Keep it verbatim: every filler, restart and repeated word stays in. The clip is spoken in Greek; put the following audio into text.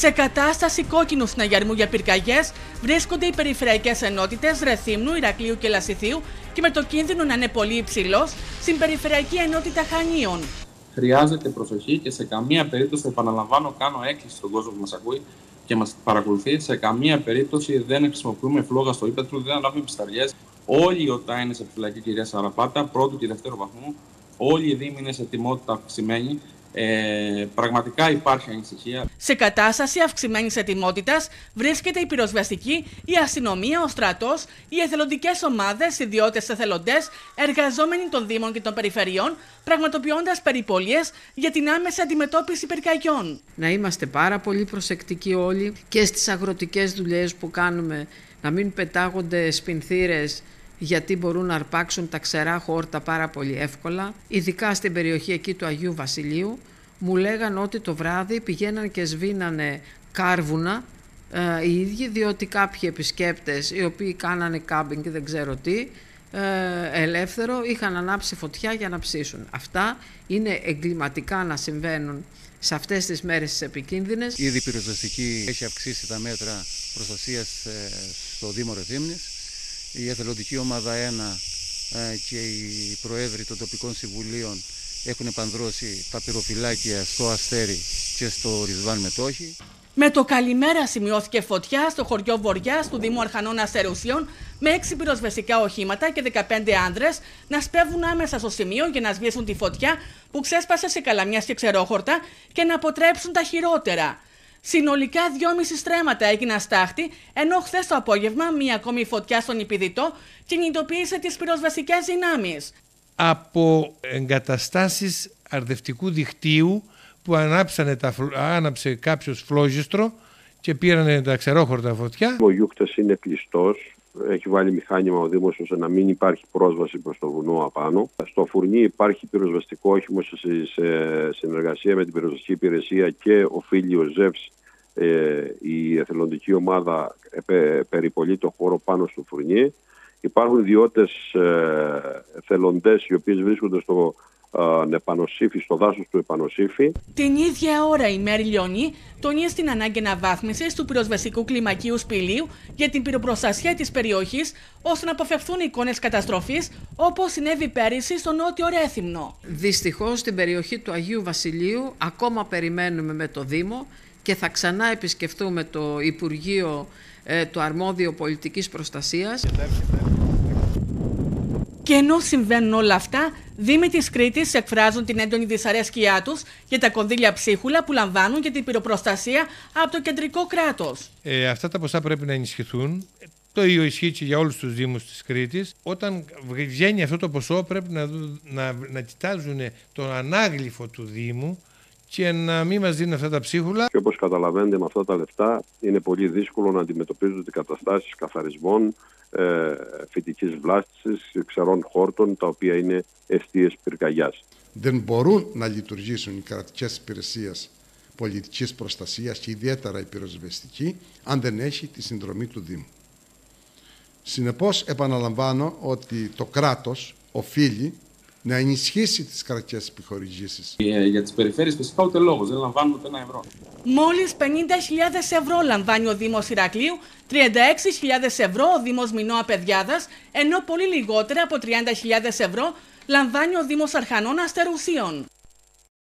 Σε κατάσταση κόκκινου συναγερμού για πυρκαγιές βρίσκονται οι περιφερειακές ενότητες Ρεθύμνου, Ηρακλείου και Λασιθίου και με το κίνδυνο να είναι πολύ υψηλός στην περιφερειακή ενότητα Χανίων. Χρειάζεται προσοχή και σε καμία περίπτωση, επαναλαμβάνω, κάνω έκκληση στον κόσμο που μας ακούει και μας παρακολουθεί. Σε καμία περίπτωση δεν χρησιμοποιούμε φλόγα στο ύπαιθρο, δεν ανάβουμε πισταριές. Όλοι οι ΟΤΑ είναι σε επιφυλακή, κυρία Σαραπάτα, πρώτου και δευτέρου βαθμού. Όλοι οι Δήμοι είναι σε ετοιμότητα αυξημένη. Ε, πραγματικά υπάρχει ανησυχία. Σε κατάσταση αυξημένης ετοιμότητας βρίσκεται η πυροσβεστική, η αστυνομία, ο στρατός, οι εθελοντικές ομάδες, ιδιώτες εθελοντές, εργαζόμενοι των Δήμων και των Περιφερειών, πραγματοποιώντας περιπολίες για την άμεση αντιμετώπιση πυρκαγιών. Να είμαστε πάρα πολύ προσεκτικοί όλοι και στις αγροτικές δουλειές που κάνουμε, να μην πετάγονται σπινθήρες, γιατί μπορούν να αρπάξουν τα ξερά χόρτα πάρα πολύ εύκολα. Ειδικά στην περιοχή εκεί του Αγίου Βασιλείου μου λέγαν ότι το βράδυ πηγαίναν και σβήνανε κάρβουνα ε, οι ίδιοι, διότι κάποιοι επισκέπτες οι οποίοι κάνανε κάμπινγκ και δεν ξέρω τι, ε, ελεύθερο, είχαν ανάψει φωτιά για να ψήσουν. Αυτά είναι εγκληματικά να συμβαίνουν σε αυτές τις μέρες τις επικίνδυνες. Ήδη η πυροσβεστική έχει αυξήσει τα μέτρα προστασίας ε, στο Δήμο Ρεθύμνης. Η εθελοντική ομάδα ένα και οι προέδροι των τοπικών συμβουλίων έχουν επανδρώσει τα πυροφυλάκια στο Αστέρι και στο Ρισβάν Μετόχι. Με το καλημέρα σημειώθηκε φωτιά στο χωριό Βοριάς του Δήμου Αρχανών Αστερουσίων με έξι πυροσβεστικά οχήματα και δεκαπέντε άνδρες να σπέβουν άμεσα στο σημείο για να σβήσουν τη φωτιά που ξέσπασε σε Καλαμιάς και Ξερόχορτα και να αποτρέψουν τα χειρότερα. Συνολικά δυόμιση στρέμματα έγιναν στάχτη, ενώ χθες το απόγευμα μία ακόμη φωτιά στον Ιππιδιτό κινητοποίησε τις πυροσβεστικές δυνάμεις. Από εγκαταστάσεις αρδευτικού δικτύου που ανάψανε τα, άναψε κάποιος φλόγιστρο και πήρανε τα ξερόχορτα φωτιά. Ο Γιούκτας είναι κλειστός. Έχει βάλει μηχάνημα ο Δήμος ώστε να μην υπάρχει πρόσβαση προς το βουνό απάνω. Στο Φουρνί υπάρχει πυροσβεστικό όχημα σε συνεργασία με την πυροσβεστική υπηρεσία και οφείλει ο ΖΕΒΣ, ε, η εθελοντική ομάδα ε, περιπολεί το χώρο πάνω στο Φουρνί. Υπάρχουν ιδιώτες ε, εθελοντές οι οποίες βρίσκονται στο ε, επανοσύφι, στο δάσος του επανοσύφι. Την ίδια ώρα η Μέρη Λιονή τονίζει την ανάγκη αναβάθμισης του πυροσβεστικού κλιμακίου σπηλίου για την πυροπροστασία της περιοχής, ώστε να αποφευθούν εικόνες καταστροφής όπως συνέβη πέρυσι στο νότιο Ρέθυμνο. Δυστυχώς στην περιοχή του Αγίου Βασιλείου ακόμα περιμένουμε με το Δήμο και θα ξανά επισκεφτούμε το Υπουργείο, ε, το αρμόδιο πολιτικής προστασίας. Και ενώ συμβαίνουν όλα αυτά, Δήμοι της Κρήτης εκφράζουν την έντονη δυσαρέσκειά τους για τα κονδύλια ψίχουλα που λαμβάνουν για την πυροπροστασία από το κεντρικό κράτος. Ε, αυτά τα ποσά πρέπει να ενισχυθούν. Το ίδιο ισχύει και για όλους τους Δήμους της Κρήτης. Όταν βγαίνει αυτό το ποσό πρέπει να, να, να κοιτάζουν τον ανάγλυφο του Δήμου και να μην μας δίνουν αυτά τα ψίχουλα. Και όπως καταλαβαίνετε, με αυτά τα λεφτά είναι πολύ δύσκολο να αντιμετωπίζονται καταστάσεις καθαρισμών, ε, φυτικής βλάστησης, ξερών χόρτων, τα οποία είναι αιστείες πυρκαγιάς. Δεν μπορούν να λειτουργήσουν οι κρατικές υπηρεσίες πολιτικής προστασίας και ιδιαίτερα η πυροσβεστική, αν δεν έχει τη συνδρομή του Δήμου. Συνεπώς, επαναλαμβάνω ότι το κράτος οφείλει να ενισχύσει τις κρατικές επιχορηγήσεις. Για, για τις περιφέρειες φυσικά ούτε λόγος, δεν λαμβάνουν ούτε ένα ευρώ. Μόλις πενήντα χιλιάδες ευρώ λαμβάνει ο Δήμος Ηρακλείου, τριάντα έξι χιλιάδες ευρώ ο Δήμος Μινώα Παιδιάδας, ενώ πολύ λιγότερα από τριάντα χιλιάδες ευρώ λαμβάνει ο Δήμος Αρχανών Αστερουσίων.